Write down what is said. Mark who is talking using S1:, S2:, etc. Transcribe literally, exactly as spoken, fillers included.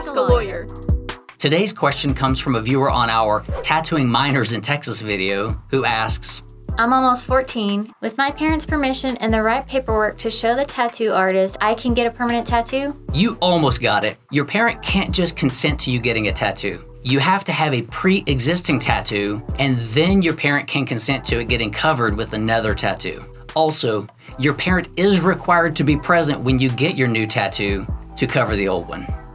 S1: Ask a Lawyer.
S2: Today's question comes from a viewer on our Tattooing Minors in Texas video who asks,
S3: I'm almost fourteen. With my parents' permission and the right paperwork to show the tattoo artist I can get a permanent tattoo?
S2: You almost got it. Your parent can't just consent to you getting a tattoo. You have to have a pre-existing tattoo, and then your parent can consent to it getting covered with another tattoo. Also, your parent is required to be present when you get your new tattoo to cover the old one.